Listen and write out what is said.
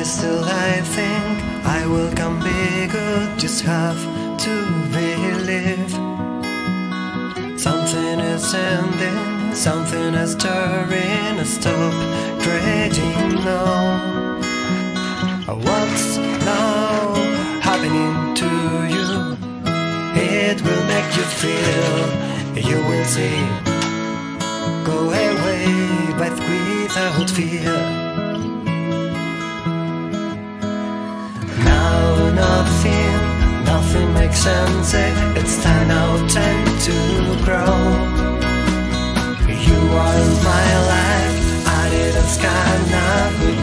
still I think I will come bigger. Just have to believe. Something is ending, something is stirring. Stop trading now. What's now happening to you? It will make you feel, you will see. Go away, but without fear. Now nothing makes sense. It's time now, time to grow. You are my life, I didn't scan up.